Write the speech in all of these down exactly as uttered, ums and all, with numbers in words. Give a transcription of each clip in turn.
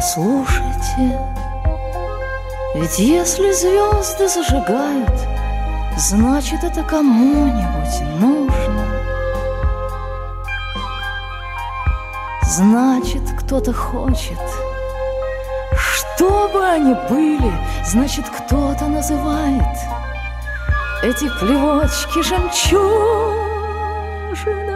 Послушайте, ведь если звезды зажигают, значит, это кому-нибудь нужно. Значит, кто-то хочет, чтобы они были, значит, кто-то называет эти плевочки жемчужиной.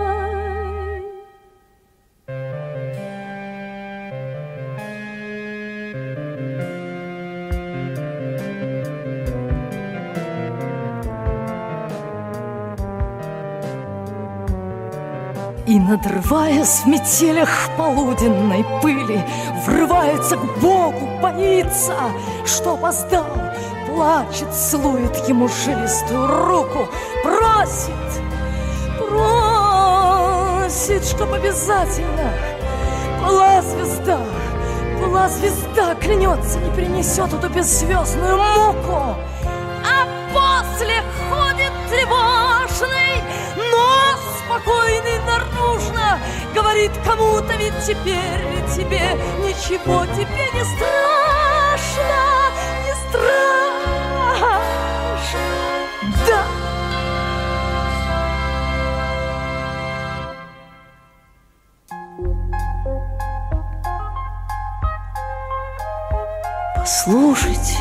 И, надрываясь в метелях полуденной пыли, врывается к Богу, боится, что опоздал, плачет, целует ему жилистую руку, просит, просит, чтоб обязательно была звезда, была звезда, клянется, не принесет эту беззвездную муку. А после ходит тревожный, но спокойный наружно, говорит кому-то, ведь теперь тебе ничего, тебе не страшно, не страшно, да. Послушайте,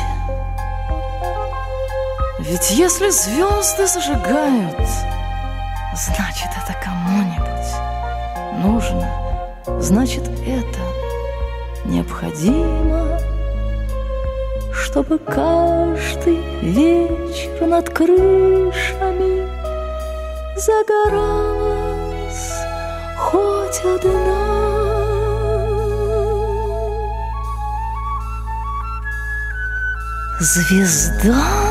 ведь если звезды зажигают, значит, это кому-нибудь нужно, значит, это необходимо, чтобы каждый вечер над крышами загоралась хоть одна звезда.